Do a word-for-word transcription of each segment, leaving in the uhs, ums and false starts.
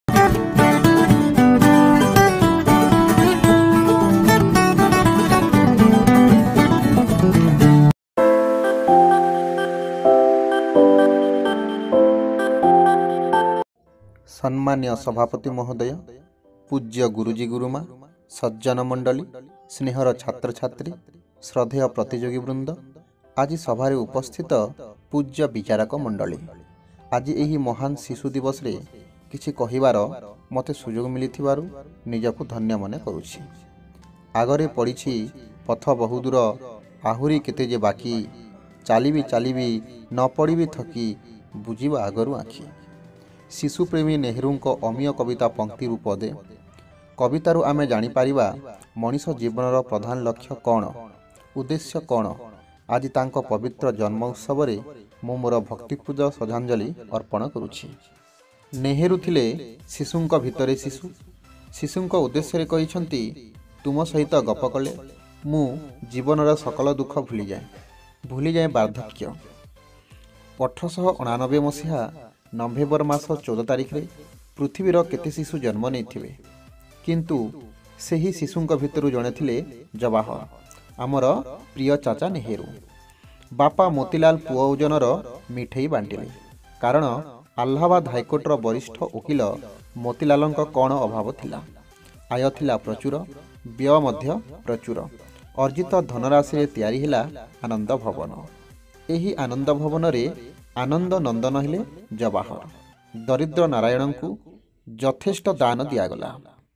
सम्मान्य सभापति महोदय, पूज्य गुरुजी गुरुमा, सज्जन मंडली, स्नेहर छात्र छात्री, श्रद्धेय प्रतियोगी वृंद, आज सभारे उपस्थित पूज्य विचारक मंडली, आज यही महान शिशु दिवस रे किछि कहिबार मते सुजोग मिलिथिबारु निजकु धन्य मने करूछि। आगरे पड़िछि पथ बहुदूर आहुरी केते जे बाकी, चालिबी चालिबी न पड़िबी थकी, बुझिबा आगरु आखि। शिशुप्रेमी नेहरू अमीय कविता पंक्ति रूप दे कवितारू आमे जानी पारिबा मनीष जीवनर प्रधान लक्ष्य कौन, उद्देश्य कौन। आज तांको पवित्र जन्म उत्सव रे मु मोर भक्तिपूजा श्रद्धांजलि अर्पण करुछि। नेहरू थिले शिशुंक भितरे शिशु। शिशुंक उद्देश्य रे कहिसंती, तुम सहित गप कले मु जीवनर सकल दुख भूली जाए भूली जाए वार्धक्य। अठरश अणानबे मसीहा नवेम्बर मास चौदह तारिख रे पृथ्वीर केते शिशु जन्म नहीं, किंतु सेही शिशुंक भितरु जणे थिले जवाहर, आमर प्रिय चाचा नेहरू। बापा मोतीलाल पुओ ओजनर मिठेई बांटिले, कारण आलाहाबाद हाईकोर्टर वरिष्ठ वकिल मोतीलालंक कौन अभाव थिला। आय थिला प्रचुर, व्यय मध्य प्रचुर। अर्जित धनराशि रे तैयारी हिला आनंद भवन। एही आनंद भवन रे आनंद नंदन हेले जवाहर। दरिद्र नारायण को यथेष्ट दान दियागला।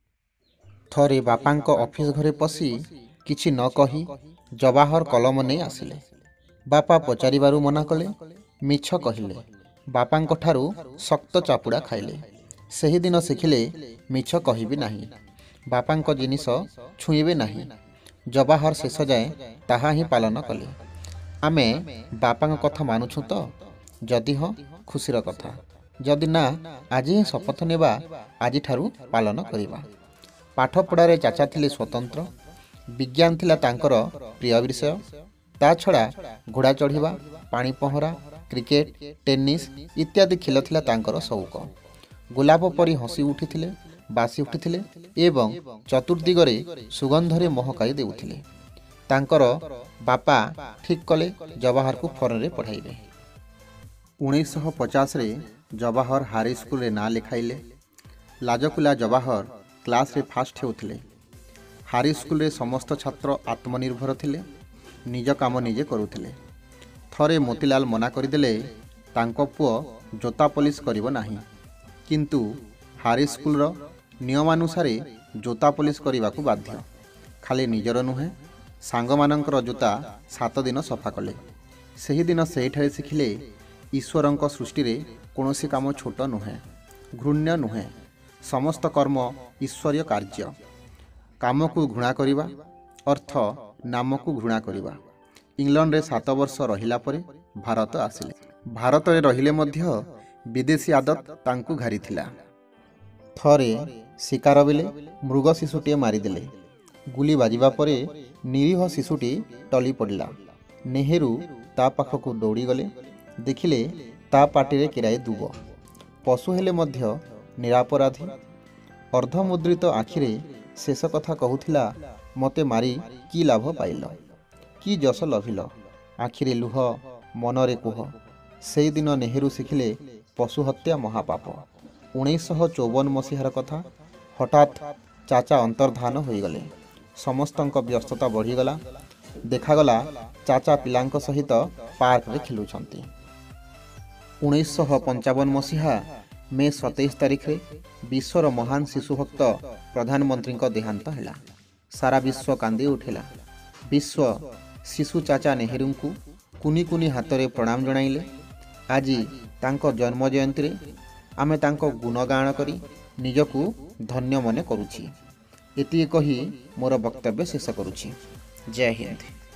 थरे बापांक ऑफिस घरे पशि किछि न कही जवाहर कलम नहीं आसिले। बापा पचारिबारु मना कले, मिछ कहिले। बापांक ठारू शक्त चापुड़ा खाइले। सही दिन शिखिले मिछ कहिबी नाही, बापांक जिनिस छुईबे नाही। जवाहर शेष जाए ताहा ही पालन कले। आमे बापांक कथा मानुछु तो? जदि हाँ, खुशीर कथा। जदि ना, आज ही शपथ नेबा, आज ठारू पालन करिबा। पाठ पढ़ारे चाचा थिले स्वतंत्र। विज्ञान थिला तांकर प्रिय विषय। ता छड़ा घोड़ा चढ़िबा, पानी पहरा, क्रिकेट, टेनिस इत्यादि खेल थिला तांकर शौक। गोलाप परी हसी उठिथिले, बासी उठिथिले एवं चतुर्दिगरे सुगंधरे महकाई देउथिले। तांकर बापा ठीक कले जवाहर को फॉरेन रे पढ़ाइबे। उन्नीस सौ पचास रे जवाहर हाई स्कूल रे ना लिखाइले। लाजकुला जवाहर क्लास रे फास्ट हेउथिले। हाई स्कूल रे समस्त छात्र आत्मनिर्भर थिले, निज काम निजे करुथिले। थरे मोतीलाल मना करदेले, तांको पुओ जोता पॉलिश करिवो नाही, किंतु हाई स्कूल रो नियमानुसारे जोता पॉलिश करिवाकू बाध्य। खाली निजर नुहे, सांग मानकर जोता सात दिन सफा कले। सही दिन सेहिठारे शिखिले, ईश्वरंक सृष्टि रे कौनसी काम छोट नुहे, घृण्य नुहे। समस्त कर्म ईश्वरीय कार्य। काम को घृणा करिबा अर्थ नाम को घृणा करिबा। इंग्लैंड रे सात वर्ष रहिला परे भारत आसिले। भारत रे रहिले मध्य विदेशी आदत तांकु घारी थिला। थरे शिकार बेले मृग शिशुटे मारिदेले। गुली बाजिबा परे निरीह शिशुटी टली पड़िला। नेहरू ता पाखकु दौड़ी गले। देखिले ता पाटिरे किराए दुब। पशु हेले मध्य निरापराधी। अर्धमुद्रित आखिरे शेष कथा कहूथिला, मते मारी की लाभ पाइल, की जस लभिल। आखिरे लुह, मनरे कुह। सेई दिन नेहरू शिखिले पशु हत्या महापाप। उन्नीस सौ चौवन मसीहार कथा। हठात चाचा अंतर्धान होइगले। समस्तंक व्यस्तता बढ़ीगला। देखागला चाचा पिलांक सहित पार्क रे खेलुछंती। उन्नीस सौ पंचावन मसीहा मे सतैश तारिख रे विश्वर महान शिशुभक्त प्रधानमंत्री देहांत हैला। सारा विश्व कांदी उठिला। विश्व शिशु चाचा नेहरू को कुनी कुनी हाथ रे प्रणाम जणाइले। आज तांको जन्म जयंती रे आमे तांको गुणगान करी निजकू धन्य मने करुछि। एति कही मोर वक्तव्य शेष करुछि। जय हिंद।